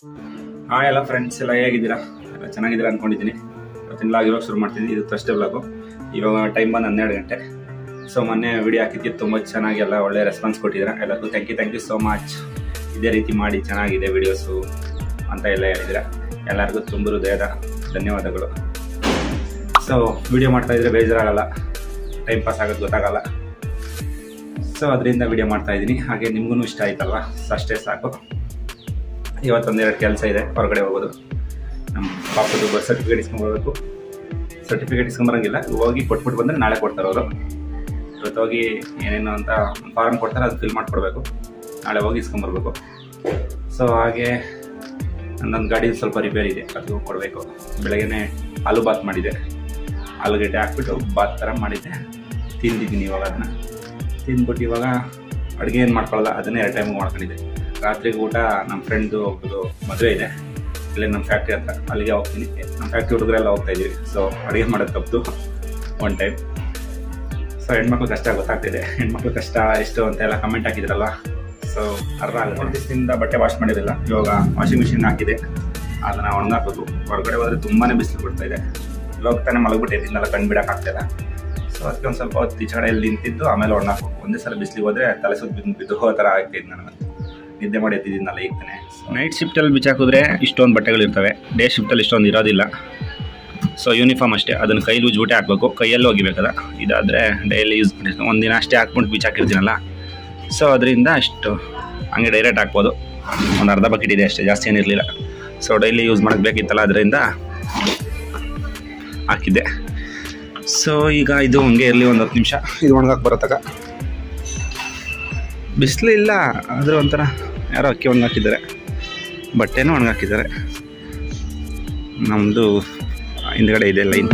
Hi ಎಲ್ಲ friends, ಎಲ್ಲ ಹೇಗಿದ್ದೀರಾ? ಎಲ್ಲ ಚೆನ್ನಾಗಿದ್ದೀರಾ ಅಂದ್ಕೊಂಡಿದ್ದೀನಿ. ಇವತ್ತಿನ ವ್ಲಾಗ್ ಇವಾಗ ಶುರು ಮಾಡ್ತಿದ್ದೀನಿ. ಇದು ಥರ್ಸ್ಡೇ ವ್ಲಾಗು. ಇವಾಗ ಟೈಮ್ ಬಂದು 12 ಗಂಟೆ. ಸೊ ಮೊನ್ನೆ ವಿಡಿಯೋ ಹಾಕಿದ್ದಕ್ಕೆ ತುಂಬ ಚೆನ್ನಾಗಿ ಎಲ್ಲ ಒಳ್ಳೆ ರೆಸ್ಪಾನ್ಸ್ ಕೊಟ್ಟಿದ್ದೀರಾ. ಎಲ್ಲರಿಗೂ ಥ್ಯಾಂಕ್ ಯು ಸೋ ಮಚ್. ಇದೇ ರೀತಿ ಮಾಡಿ ಚೆನ್ನಾಗಿದೆ ವಿಡಿಯೋಸು ಅಂತ ಎಲ್ಲ ಹೇಳಿದ್ದೀರಾ. ಎಲ್ಲರಿಗೂ ತುಂಬ ಹೃದಯದ ಧನ್ಯವಾದಗಳು. ಸೊ ವಿಡಿಯೋ ಮಾಡ್ತಾಯಿದ್ರೆ ಬೇಜಾರಾಗಲ್ಲ, ಟೈಮ್ ಪಾಸ್ ಆಗೋದು ಗೊತ್ತಾಗಲ್ಲ. ಸೊ ಅದರಿಂದ ವಿಡಿಯೋ ಮಾಡ್ತಾಯಿದ್ದೀನಿ. ಹಾಗೆ ನಿಮಗೂ ಇಷ್ಟ ಆಯ್ತಲ್ವ? ಅಷ್ಟೇ ಸಾಕು. ಇವತ್ತೊಂದೆರಡು ಕೆಲಸ ಇದೆ. ಹೊರಗಡೆ ಹೋಗೋದು, ನಮ್ಮ ಪಾಪದು ಬರ್ತ್ ಸರ್ಟಿಫಿಕೇಟ್ ಇಸ್ಕೊಂಡ್ಬರ್ಬೇಕು. ಸರ್ಟಿಫಿಕೇಟ್ ಇಸ್ಕೊಂಬರಂಗಿಲ್ಲ, ಹೋಗಿ ಕೊಟ್ಬಿಟ್ಟು ಬಂದರೆ ನಾಳೆ ಕೊಡ್ತಾರೆ ಅವರು. ಇವತ್ತು ಹೋಗಿ ಏನೇನು ಅಂತ ಫಾರ್ಮ್ ಕೊಡ್ತಾರೆ, ಅದು ಫಿಲ್ ಮಾಡಿಕೊಡ್ಬೇಕು. ನಾಳೆ ಹೋಗಿ ಇಸ್ಕೊಂಬರ್ಬೇಕು. ಸೊ ಹಾಗೆ ನನ್ನ ಗಾಡಿ ಸ್ವಲ್ಪ ರಿಪೇರಿ ಇದೆ, ಅದು ಕೊಡಬೇಕು. ಬೆಳಗ್ಗೆ ಆಲೂ ಬಾತ್ ಮಾಡಿದೆ, ಆಲೂಗಡ್ಡೆ ಹಾಕ್ಬಿಟ್ಟು ಬಾತ್ ಥರ ಮಾಡಿದ್ದೆ. ತಿಂದಿದ್ದೀನಿ. ಇವಾಗ ಅದನ್ನು ತಿಂದ್ಬಿಟ್ಟು ಇವಾಗ ಅಡುಗೆ ಏನು ಮಾಡ್ಕೊಳ್ಳಲ್ಲ, ಅದನ್ನೇ 2 ಟೈಮ್ ಮಾಡ್ಕೊಂಡಿದ್ದೆ. ರಾತ್ರಿಗೆ ಊಟ ನಮ್ಮ ಫ್ರೆಂಡ್ದು ಒಬ್ಬದು ಮದುವೆ ಇದೆ, ಇಲ್ಲೇ ನಮ್ಮ ಫ್ಯಾಕ್ಟ್ರಿ ಹತ್ರ, ಅಲ್ಲಿಗೆ ಹೋಗ್ತೀನಿ. ನಮ್ಮ ಫ್ಯಾಕ್ಟ್ರಿ ಹುಡುಗರೆಲ್ಲ ಹೋಗ್ತಾಯಿದ್ದೀವಿ. ಸೊ ಅಡುಗೆ ಮಾಡೋದು ತಪ್ಪು 1 ಟೈಮ್. ಸೊ ಹೆಣ್ಮಕ್ಳು ಕಷ್ಟ ಗೊತ್ತಾಗ್ತಿದೆ. ಹೆಣ್ಮಕ್ಳು ಕಷ್ಟ ಎಷ್ಟು ಅಂತ ಎಲ್ಲ ಕಮೆಂಟ್ ಹಾಕಿದ್ರಲ್ವ. ಸೊ ಅರ್ಧ ಆಗುತ್ತೆ. 1 ದಿವಸದಿಂದ ಬಟ್ಟೆ ವಾಶ್ ಮಾಡಿರಲಿಲ್ಲ. ಇವಾಗ ವಾಷಿಂಗ್ ಮಿಷಿನ್ ಹಾಕಿದೆ, ಅದನ್ನು ಒಣಗಾಕೋದು. ಹೊರಗಡೆ ಹೋದರೆ ತುಂಬಾ ಬಿಸಿಲು ಬಿಡ್ತಾಯಿದೆ. ಇವಾಗ ತಾನೇ ಮಲಗ್ಬಿಟ್ಟಿದ್ದೆಲ್ಲ ಕಣ್ಣು ಬಿಡೋಕ್ಕಾಗ್ತಾಯಿಲ್ಲ. ಸೊ ಅದಕ್ಕೆ ಒಂದು ಸ್ವಲ್ಪ ಹೊತ್ತು ಈಚೆಗಡೆಯಲ್ಲಿ ನಿಂತಿದ್ದು ಆಮೇಲೆ ಒಣಗಾಕೋದು. ಒಂದೇ ಸಲ ಬಿಸಿಲಿಗೆ ಹೋದರೆ ತಲೆ ಸುತ್ತ ಬಿದ್ದು ಆ ಥರ ಆಗ್ತಿದ್ದು. ನನಗೆ ನಿದ್ದೆ ಮಾಡಿ ಎತ್ತಿದ್ದೀನಲ್ಲ ಈಗ ತಾನೆ. ನೈಟ್ ಶಿಫ್ಟಲ್ಲಿ ಬಿಚ್ಚಾಕಿದ್ರೆ ಇಷ್ಟೊಂದು ಬಟ್ಟೆಗಳಿರ್ತವೆ, ಡೇ ಶಿಫ್ಟಲ್ಲಿ ಇಷ್ಟೊಂದು ಇರೋದಿಲ್ಲ. ಸೊ ಯೂನಿಫಾರ್ಮ್ ಅಷ್ಟೇ, ಅದನ್ನು ಕೈಲಿ ಉಜ್ಬಿಟ್ಟೆ ಹಾಕಬೇಕು, ಕೈಯಲ್ಲಿ ಹೋಗಿಬೇಕದ. ಇದಾದರೆ ಡೈಲಿ ಯೂಸ್ ಮಾಡಿರ್ತೀನಿ. ಒಂದಿನ ಅಷ್ಟೇ ಹಾಕ್ಬಿಟ್ಟು ಬಿಚ್ಚಾಕಿರ್ತೀನಲ್ಲ. ಸೊ ಅದರಿಂದ ಅಷ್ಟು ಹಂಗೆ ಡೈರೆಕ್ಟ್ ಹಾಕ್ಬೋದು. ಒಂದು ಅರ್ಧ ಬಕೆಟ್ ಇದೆ ಅಷ್ಟೇ, ಜಾಸ್ತಿ ಏನಿರಲಿಲ್ಲ. ಸೊ ಡೈಲಿ ಯೂಸ್ ಮಾಡೋಕ್ಕೆ ಬೇಕಿತ್ತಲ್ಲ, ಅದರಿಂದ ಹಾಕಿದ್ದೆ. ಸೊ ಈಗ ಇದು ಹಂಗೆ ಇರಲಿ, ಒಂದು 10 ನಿಮಿಷ ಇದು ಒಣಗಕ್ಕೆ ಬರೋತ್ತಾಗ. ಬಿಸಿಲು ಇಲ್ಲ, ಆದರೂ ಒಂಥರ ಯಾರೋ ಅಕ್ಕಿ ಒಣಗಾಕಿದ್ದಾರೆ, ಬಟ್ಟೆನೂ ಒಣಗಾಕಿದ್ದಾರೆ. ನಮ್ಮದು ಹಿಂದ್ಗಡೆ ಇದೆ ಲೈನ್.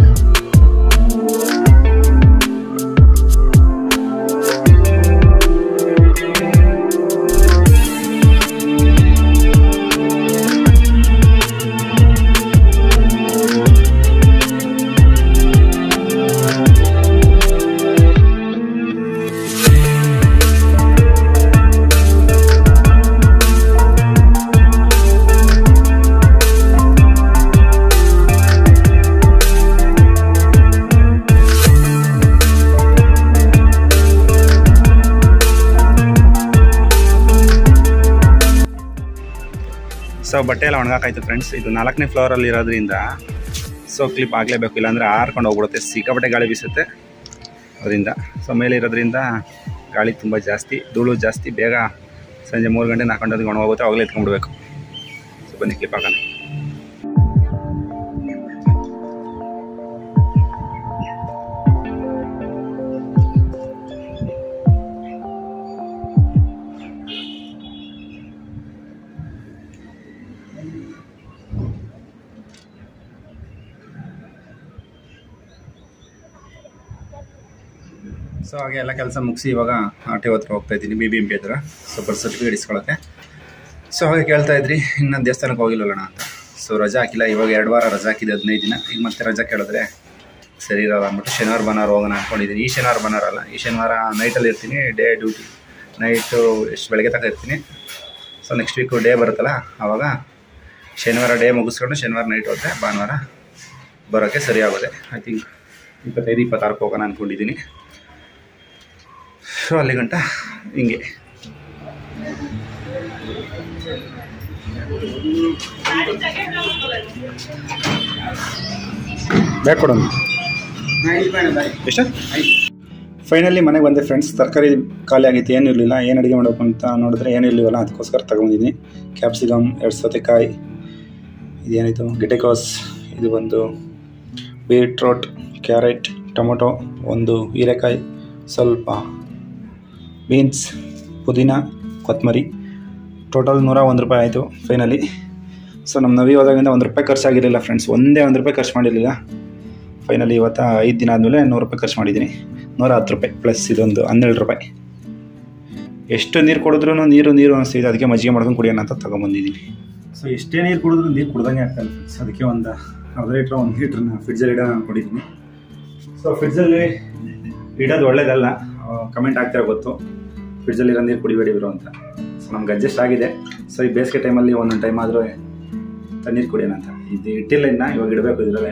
ಸೊ ಬಟ್ಟೆ ಎಲ್ಲ ಒಣಗಾಕಾಯ್ತು ಫ್ರೆಂಡ್ಸ್. ಇದು 4ನೇ ಫ್ಲೋರಲ್ಲಿ ಇರೋದ್ರಿಂದ ಸೊ ಕ್ಲಿಪ್ ಆಗಲೇಬೇಕು, ಇಲ್ಲಾಂದರೆ ಹಾರ್ಕೊಂಡು ಹೋಗ್ಬಿಡುತ್ತೆ. ಸಿಕ್ಕಾಪಟ್ಟೆ ಗಾಳಿ ಬೀಸುತ್ತೆ ಅದರಿಂದ. ಸೊ ಮೇಲೆ ಇರೋದ್ರಿಂದ ಗಾಳಿ ತುಂಬ ಜಾಸ್ತಿ, ಧೂಳು ಜಾಸ್ತಿ. ಬೇಗ ಸಂಜೆ 3 ಗಂಟೆ 4 ಗಂಟೆಗೆ ಒಣಗೋಗುತ್ತೆ, ಅವಾಗಲೇ ಎತ್ಕೊಂಡ್ಬಿಡ್ಬೇಕು. ಸೊ ಬನ್ನಿ ಕ್ಲಿಪ್ ಹಾಕೋಣ. ಸೊ ಹಾಗೆ ಎಲ್ಲ ಕೆಲಸ ಮುಗಿಸಿ ಇವಾಗ RTO ಹತ್ರ ಹೋಗ್ತಾಯಿದ್ದೀನಿ, BBMP ಹತ್ರ. ಸೊ ಬರ್ತ್ ಸರ್ಟಿಫಿಕೇಟ್ ಇಸ್ಕೊಳ್ಳೋಕ್ಕೆ. ಸೊ ಹಾಗೆ ಕೇಳ್ತಾಯಿದ್ರಿ, ಇನ್ನೂ ದೇವಸ್ಥಾನಕ್ಕೆ ಹೋಗಿಲ್ಲಣ್ಣ ಅಂತ. ಸೊ ರಜಾ ಹಾಕಿಲ್ಲ, ಇವಾಗ 2 ವಾರ ರಜಾ ಹಾಕಿದೆ, 15 ದಿನ. ಈಗ ಮತ್ತೆ ರಜಾ ಕೇಳಿದ್ರೆ ಸರಿ ಇರೋಲ್ಲ ಅಂದ್ಬಿಟ್ಟು ಶನಿವಾರ ಭಾನುವಾರ ಹೋಗೋಣ ಅಂದ್ಕೊಂಡಿದ್ದೀನಿ. ಈ ಶನಿವಾರ ಭಾನುವಾರ ಅಲ್ಲ, ಈ ಶನಿವಾರ ನೈಟಲ್ಲಿ ಇರ್ತೀನಿ, ಡೇ ಡ್ಯೂಟಿ. ನೈಟು ಎಷ್ಟು ಬೆಳಗ್ಗೆ ತನಕ ಇರ್ತೀನಿ. ಸೊ ನೆಕ್ಸ್ಟ್ ವೀಕು ಡೇ ಬರುತ್ತಲ್ಲ, ಆವಾಗ ಶನಿವಾರ ಡೇ ಮುಗಿಸ್ಕೊಂಡು ಶನಿವಾರ ನೈಟ್ ಹೋದರೆ ಭಾನುವಾರ ಬರೋಕ್ಕೆ ಸರಿ ಆಗೋದೆ. ಐ ಥಿಂಕ್ 25-26 ಹೋಗೋಣ ಅಂದ್ಕೊಂಡಿದ್ದೀನಿ. ಸೊ ಅಲ್ಲಿ ಗಂಟ ಹಿಂಗೆ ಬ್ಯಾಗ್ ಕೊಡೋಣ. ಎಷ್ಟು? ಫೈನಲಿ ಮನೆಗೆ ಬಂದೆ ಫ್ರೆಂಡ್ಸ್. ತರಕಾರಿ ಖಾಲಿ ಆಗಿತ್ತು, ಏನೂ ಇರಲಿಲ್ಲ. ಏನು ಅಡುಗೆ ಮಾಡಬೇಕು ಅಂತ ನೋಡಿದ್ರೆ ಏನೂ ಇರಲಿಲ್ಲ, ಅದಕ್ಕೋಸ್ಕರ ತಗೊಂಡಿದ್ದೀನಿ. ಕ್ಯಾಪ್ಸಿಕಮ್, 2 ಸೌತೆಕಾಯಿ, ಇದೇನಿತ್ತು ಗೆಡ್ಡೆಕೋಸ್, ಇದು ಒಂದು ಬೀಟ್ರೋಟ್, ಕ್ಯಾರೆಟ್, ಟೊಮೊಟೊ, ಒಂದು ಹೀರೆಕಾಯಿ, ಸ್ವಲ್ಪ ಬೀನ್ಸ್, ಪುದೀನ, ಕೊತ್ತಂಬರಿ. ಟೋಟಲ್ 101 ರೂಪಾಯಿ ಆಯಿತು ಫೈನಲಿ. ಸೊ ನಮ್ಮ ನವಿ ಹೋದಾಗಿಂದ 1 ರೂಪಾಯಿ ಖರ್ಚಾಗಿರಲಿಲ್ಲ ಫ್ರೆಂಡ್ಸ್, ಒಂದೇ 1 ರೂಪಾಯಿ ಖರ್ಚು ಮಾಡಿರಲಿಲ್ಲ. ಫೈನಲಿ ಇವತ್ತು 5 ದಿನ ಆದಮೇಲೆ 100 ರೂಪಾಯಿ ಖರ್ಚು ಮಾಡಿದ್ದೀನಿ. 110 ರೂಪಾಯಿ ಪ್ಲಸ್ ಇದೊಂದು 12 ರೂಪಾಯಿ. ಎಷ್ಟು ನೀರು ಕುಡಿದ್ರೂ ನೀರು ಅನಿಸ್ತಿದೆ, ಅದಕ್ಕೆ ಮಜ್ಜಿಗೆ ಮಾಡ್ಕೊಂಡು ಕುಡಿಯೋಣ ಅಂತ ತೊಗೊಂಬಂದಿದ್ದೀನಿ. ಸೊ ಎಷ್ಟೇ ನೀರು ಕುಡಿದ್ರೂ ನೀರು ಕುಡ್ದಂಗೆ ಆಗ್ತಾಯಿಲ್ಲ ಫ್ರೆಂಡ್ಸ್. ಅದಕ್ಕೆ ಒಂದು ಅರ್ಧ ಲೀಟ್ರ್ 1 ಲೀಟ್ರನ್ನ ಫ್ರಿಡ್ಜಲ್ಲಿ ಇಡೋಣ ಅಂದ್ಕೊಂಡಿದ್ದೀನಿ. ಸೊ ಫ್ರಿಡ್ಜಲ್ಲಿ ಇಡೋದು ಒಳ್ಳೇದಲ್ಲ, ಕಮೆಂಟ್ ಆಗ್ತಾ ಗೊತ್ತು. ಫ್ರಿಡ್ಜಲ್ಲಿರೋ ನೀರು ಕುಡಿಬೇಡಿ ಇರೋ ಅಂತ. ಸೊ ನಮ್ಗೆ ಅಡ್ಜಸ್ಟ್ ಆಗಿದೆ. ಸೊ ಈ ಬೇಸಿಗೆ ಟೈಮಲ್ಲಿ ಒಂದೊಂದು ಟೈಮ್ ಆದರೂ ತಣ್ಣೀರು ಕುಡಿಯೋಣ ಅಂತ. ಇದು ಇಟ್ಟಿಲ್ಲ ಇನ್ನ, ಇವಾಗ ಇಡಬೇಕು ಇದ್ರಲ್ಲೇ.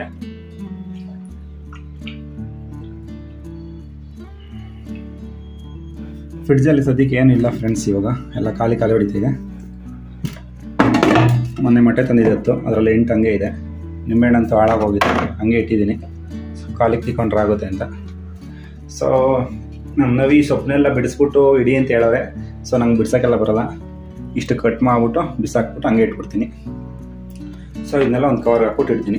ಫ್ರಿಡ್ಜಲ್ಲಿ ಸದ್ಯಕ್ಕೆ ಏನಿಲ್ಲ ಫ್ರೆಂಡ್ಸ್, ಇವಾಗ ಎಲ್ಲ ಖಾಲಿ ಹೊಡಿತಿದೆ. ಮೊನ್ನೆ ಮೊಟ್ಟೆ ತಂದಿದ್ದು, ಅದರಲ್ಲಿ 8 ಹಂಗೆ ಇದೆ. ನಿಂಬೆಹಣ್ಣಂತೂ ಹಾಳಾಗೋಗಿದೆ, ಹಂಗೆ ಇಟ್ಟಿದ್ದೀನಿ. ಖಾಲಿ ತಿಕ್ಕೊಂಡ್ರೆ ಆಗುತ್ತೆ ಅಂತ. ಸೊ ನಮ್ಮ ನವಿ ಸೊಪ್ಪನ್ನೆಲ್ಲ ಬಿಡಿಸ್ಬಿಟ್ಟು ಇಡಿ ಅಂತ ಹೇಳೋರೆ. ಸೊ ನಂಗೆ ಬಿಡ್ಸೋಕ್ಕೆಲ್ಲ ಬರೋಲ್ಲ. ಇಷ್ಟು ಕಟ್ ಮಾಡಿಬಿಟ್ಟು ಬಿಸಾಕ್ಬಿಟ್ಟು ಹಂಗೆ ಇಟ್ಬಿಡ್ತೀನಿ. ಸೊ ಇದನ್ನೆಲ್ಲ ಒಂದು ಕವರ್ ಹಾಕ್ಬಿಟ್ಟು ಇಡ್ತೀನಿ.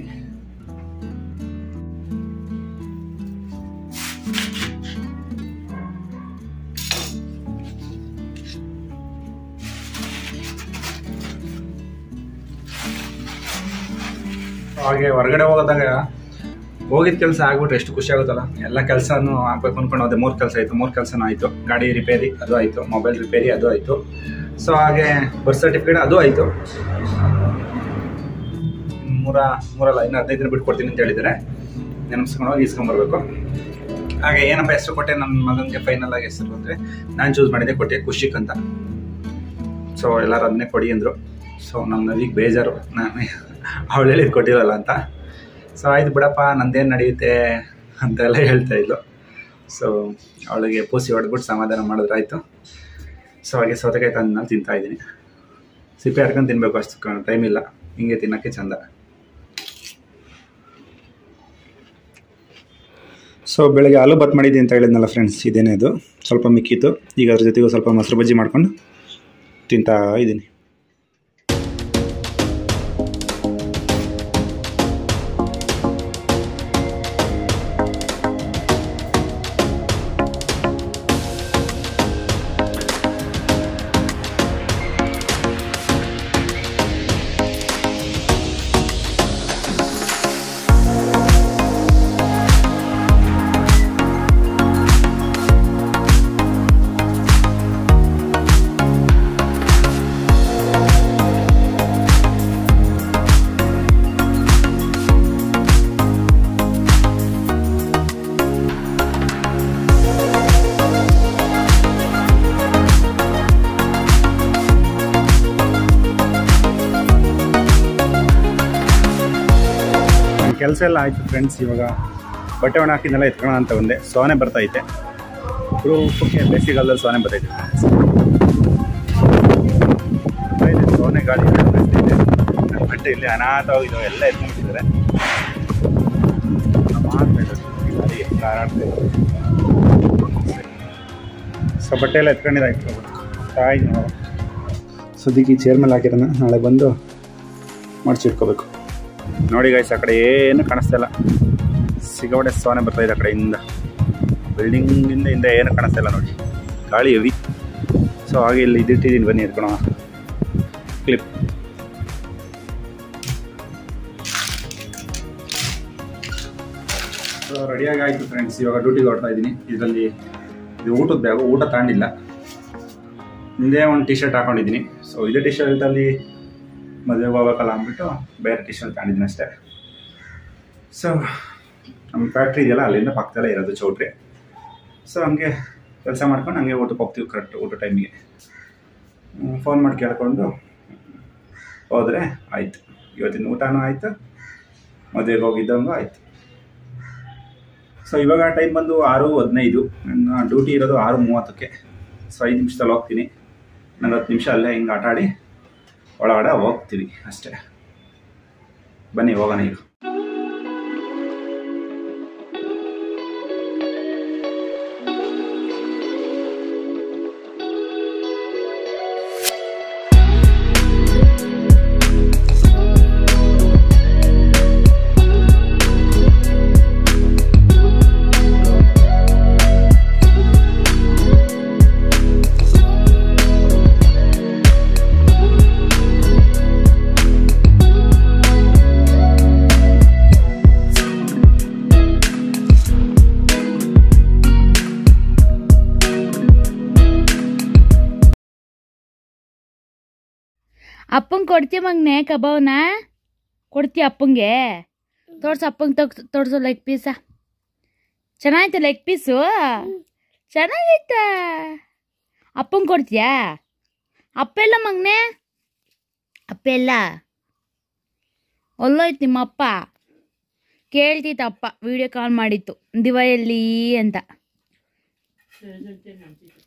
ಹಾಗೆ ಹೊರಗಡೆ ಹೋಗೋದಾಗ ಹೋಗಿದ್ದ ಕೆಲಸ ಆಗ್ಬಿಟ್ರೆ ಎಷ್ಟು ಖುಷಿ ಆಗುತ್ತಲ್ಲ. ಎಲ್ಲ ಕೆಲಸನೂ ಆಗ್ಬೇಕು ಅಂದ್ಕೊಂಡು ಅದೇ 3 ಕೆಲಸ ಆಯಿತು. 3 ಕೆಲಸನೂ ಆಯಿತು. ಗಾಡಿ ರಿಪೇರಿ ಅದು ಆಯಿತು, ಮೊಬೈಲ್ ರಿಪೇರಿ ಅದು ಆಯಿತು. ಸೊ ಹಾಗೆ ಬರ್ತ್ ಸರ್ಟಿಫಿಕೇಟ್ ಅದು ಆಯಿತು. ಇನ್ನು 15 ದಿನ ಬಿಟ್ಕೊಡ್ತೀನಿ ಅಂತ ಹೇಳಿದರೆ, ನೆನಪಿಸ್ಕೊಂಡು ಹೋಗಿ ಇಸ್ಕೊಂಬರ್ಬೇಕು. ಹಾಗೆ ಏನಪ್ಪ ಹೆಸರು ಕೊಟ್ಟೆ ನನ್ನ ಮಗನಿಗೆ? ಫೈನಲ್ ಆಗಿ ಹೆಸರು ಅಂದರೆ ನಾನು ಚೂಸ್ ಮಾಡಿದ್ದೆ, ಕೊಟ್ಟೆ ಖುಷಿಕ್ ಅಂತ. ಸೊ ಎಲ್ಲರೂ ಅದನ್ನೇ ಕೊಡಿ ಅಂದರು. ಸೊ ನಮ್ಮ ನವಿಗೆ ಬೇಜಾರು, ನಾನು ಅವಳು ಹೇಳಿದ್ದು ಕೊಟ್ಟಿರಲ್ಲ ಅಂತ. ಸೊ ಆಯ್ತು ಬಿಡಪ್ಪ, ನಂದೇನು ನಡೆಯುತ್ತೆ ಅಂತೆಲ್ಲ ಹೇಳ್ತಾ ಇದ್ಲು. ಸೊ ಅವಳಿಗೆ ಪೂಸಿ ಹೊಡೆದ್ಬಿಟ್ಟು ಸಮಾಧಾನ ಮಾಡಿದ್ರಾಯ್ತು. ಸೊ ಹಾಗೆ ಸೌತೆಕಾಯಿ ತಂದು ನಾನು ತಿಂತಾಯಿದ್ದೀನಿ. ಸಿಪ್ಪೆ ಹರ್ಕೊಂಡು ತಿನ್ನಬೇಕು, ಅಷ್ಟು ಟೈಮ್ ಇಲ್ಲ, ಹಿಂಗೆ ತಿನ್ನೋಕ್ಕೆ ಚಂದ. ಸೊ ಬೆಳಗ್ಗೆ ಆಲೂ ಬಾತ್ ಮಾಡಿದ್ದೀನಿ ಅಂತ ಹೇಳಿದ್ನಲ್ಲ ಫ್ರೆಂಡ್ಸ್, ಇದೇನೇ ಅದು ಸ್ವಲ್ಪ ಮಿಕ್ಕಿತ್ತು. ಈಗ ಅದ್ರ ಜೊತೆಗೂ ಸ್ವಲ್ಪ ಮೊಸರು ಬಜ್ಜಿ ಮಾಡ್ಕೊಂಡು ತಿಂತಾ ಇದ್ದೀನಿ. ಕೆಲಸ ಎಲ್ಲ ಆಯಿತು ಫ್ರೆಂಡ್ಸ್. ಇವಾಗ ಬಟ್ಟೆ ಒಣ ಹಾಕಿದ್ದೆಲ್ಲ ಎತ್ಕೊಳ್ಳೋಣ ಅಂತ ಒಂದೇ. ಸೋನೆ ಬರ್ತೈತೆ, ಉಪ್ಪಕ್ಕೆ ಬೇಸಿಗೆಗಾಲದಲ್ಲಿ ಸೋನೆ ಬರ್ತೈತೆ ಫ್ರೆಂಡ್ಸ್. ಸೋನೆ ಗಾಳಿ ಬರ್ತೈತೆ. ನನ್ನ ಬಟ್ಟೆ ಇಲ್ಲಿ ಅನಾಥವಾಗಿದ್ದಾವೆ, ಎಲ್ಲ ಎತ್ಕೊಂಡ್ಬಿಟ್ಟಿದ್ದಾರೆ. ಸೊ ಬಟ್ಟೆ ಎಲ್ಲ ಎತ್ಕೊಂಡಿದ್ದಾಯ್ತು. ತಾಯಿ ಸದ್ಯಕ್ಕೆ ಈ ಚೇರ್ ಮೇಲೆ ಹಾಕಿರೋಣ, ನಾಳೆ ಬಂದು ಮಡ್ಚಿಟ್ಕೋಬೇಕು. ನೋಡಿ ಗೈಸ್, ಆ ಕಡೆ ಏನು ಕಾಣಿಸ್ತಾ ಇಲ್ಲ. ಸಿಗವಡೆ ಸೋನೆ ಬರ್ತಾಯಿದೆ ಆ ಕಡೆಯಿಂದ, ಬಿಲ್ಡಿಂಗಿಂದ ಹಿಂದೆ ಏನು ಕಾಣಿಸ್ತಾ ಇಲ್ಲ ನೋಡಿ, ಗಾಳಿ ಹೆವಿ. ಸೊ ಹಾಗೆ ಇಲ್ಲಿ ಇದಿಟ್ಟಿದ್ದೀನಿ, ಬನ್ನಿ ಎತ್ಕೊಳೋಣ ಕ್ಲಿಪ್. ಸೊ ರೆಡಿಯಾಗಿ ಆಯಿತು ಫ್ರೆಂಡ್ಸ್. ಇವಾಗ ಡ್ಯೂಟಿಗೆ ಹೊರಡ್ತಾ ಇದ್ದೀನಿ. ಇದರಲ್ಲಿ ಇದು ಊಟದ ಬ್ಯಾಗು, ಊಟ ತಗೊಂಡಿಲ್ಲ. ಹಿಂದೆ ಒಂದು ಟಿ ಶರ್ಟ್ ಹಾಕೊಂಡಿದ್ದೀನಿ. ಸೊ ಇದೇ ಟಿ ಶರ್ಟಲ್ಲಿ ಮದುವೆಗೆ ಹೋಗ್ಬೇಕಲ್ಲ ಅಂದ್ಬಿಟ್ಟು ಬೇರೆ ಟಿ ಶರ್ಟ್ ತಗೊಂಡಿದ್ದೀನಿ ಅಷ್ಟೇ. ಸೊ ನಮ್ಮ ಫ್ಯಾಕ್ಟ್ರಿ ಇದೆಯಲ್ಲ, ಅಲ್ಲಿಂದ ಪಕ್ಕದಲ್ಲೇ ಇರೋದು ಚೌಟ್ರಿ. ಸೊ ಹಂಗೆ ಕೆಲಸ ಮಾಡ್ಕೊಂಡು ಹಂಗೆ ಊಟಕ್ಕೆ ಹೋಗ್ತೀವಿ ಕರೆಕ್ಟ್ ಊಟ ಟೈಮಿಗೆ. ಫೋನ್ ಮಾಡಿ ಕೇಳ್ಕೊಂಡು ಹೋದರೆ ಆಯಿತು. ಇವತ್ತಿನ ಊಟನೂ ಆಯಿತು, ಮದುವೆಗೆ ಹೋಗಿದ್ದಂಗೂ ಆಯಿತು. ಸೊ ಇವಾಗ ಟೈಮ್ ಬಂದು 6:15. ನನ್ನ ಡ್ಯೂಟಿ ಇರೋದು 6:30ಕ್ಕೆ. ಸೊ 5 ನಿಮಿಷದಲ್ಲಿ ಹೋಗ್ತೀನಿ. ನಾನು 10 ನಿಮಿಷ ಅಲ್ಲೇ ಹಿಂಗೆ ಆಟ ಆಡಿ ಒಳಗಡೆ ಹೋಗ್ತೀವಿ ಅಷ್ಟೇ. ಬನ್ನಿ ಹೋಗೋಣ ಈಗ. ಅಪ್ಪಂಗೆ ಕೊಡ್ತೀಯ ಮಗನೆ ಕಬಾವ್ನ? ಕೊಡ್ತೀಯ ಅಪ್ಪಂಗೆ? ತೋರ್ಸು ಅಪ್ಪಂಗೆ ತೋರ್ಸು ಲೆಗ್ ಪೀಸ. ಚೆನ್ನಾಯ್ತು ಲೆಗ್ ಪೀಸು, ಚೆನ್ನಾಗೈತ. ಅಪ್ಪಂಗೆ ಕೊಡ್ತೀಯಾ? ಅಪ್ಪೆಲ್ಲ ಮಗನೆ, ಅಪ್ಪೆಲ್ಲ ಒಲ್ಲೋಯ್ತು ನಿಮ್ಮಪ್ಪ ಕೇಳ್ತಿತ್ತಪ್ಪ ವಿಡಿಯೋ ಕಾಲ್ ಮಾಡಿತ್ತು ದಿವ ಎಲ್ಲಿ ಅಂತ